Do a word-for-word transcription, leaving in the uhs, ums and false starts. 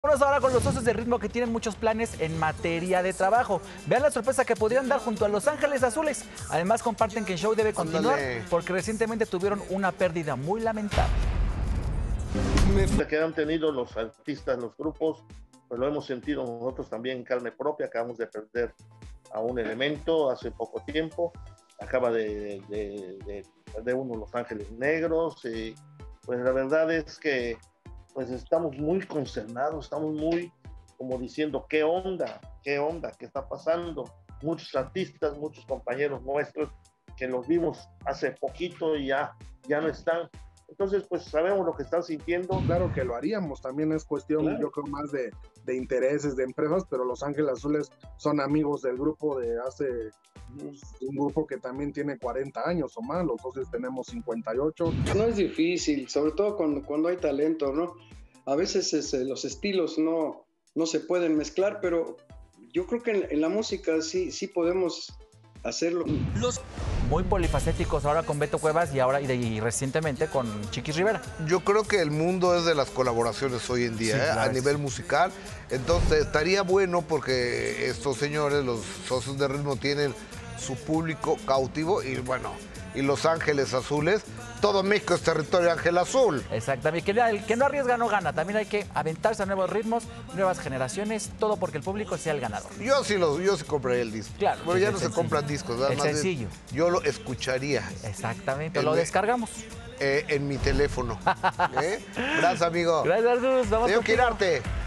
Vamos ahora con los socios de ritmo que tienen muchos planes en materia de trabajo. Vean la sorpresa que podrían dar junto a Los Ángeles Azules. Además comparten que el show debe continuar Ándale. porque recientemente tuvieron una pérdida muy lamentable. Que han tenido los artistas, los grupos, pues lo hemos sentido nosotros también en carne propia. Acabamos de perder a un elemento hace poco tiempo. Acaba de, de, de perder uno Los Ángeles Negros. Y pues la verdad es que pues estamos muy consternados, estamos muy como diciendo, ¿qué onda? ¿Qué onda? ¿Qué está pasando? Muchos artistas, muchos compañeros nuestros que los vimos hace poquito y ya, ya no están. Entonces, pues sabemos lo que están sintiendo. Claro que lo haríamos, también es cuestión, claro, yo creo más de, de intereses de empresas, pero Los Ángeles Azules son amigos del grupo de hace, pues, un grupo que también tiene cuarenta años o más, los socios tenemos cincuenta y ocho. No es difícil, sobre todo cuando, cuando hay talento, ¿no? A veces es, eh, los estilos no, no se pueden mezclar, pero yo creo que en, en la música sí, sí podemos hacerlo. Los muy polifacéticos ahora con Beto Cuevas y ahora y, de, y recientemente con Chiquis Rivera. Yo creo que el mundo es de las colaboraciones hoy en día, sí, ¿eh? A es. nivel musical. Entonces estaría bueno porque estos señores, los socios de ritmo, tienen su público cautivo y bueno, y Los Ángeles Azules, todo México es territorio Ángel Azul. Exactamente, que el que no arriesga no gana. También hay que aventarse a nuevos ritmos, nuevas generaciones, todo porque el público sea el ganador. Yo sí, lo, yo sí compraría el disco. Claro. Bueno, ya no sencillo. se compran discos, ¿verdad? El Más sencillo. Bien, yo lo escucharía. Exactamente, en lo me, descargamos. Eh, en mi teléfono. ¿Eh? Gracias, amigo. Gracias, Arduz. Vamos Tengo que ir a arte.